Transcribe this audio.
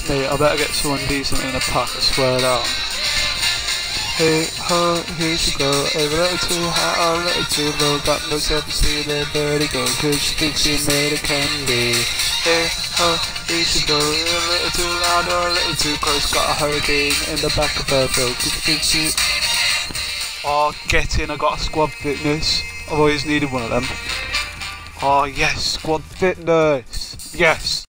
Mate, I better get someone decent in a pack, I swear down. Hey ho, here she go, a little too high, a little too low, got no self-esteem, then vertigo, cause she thinks she made a candy. Hey ho, here she go, a little too loud or a little too close, got a hurricane in the back of her throat, cause she thinks she... Oh, get in, I got a squad fitness, I've always needed one of them. Oh yes, squad fitness, yes!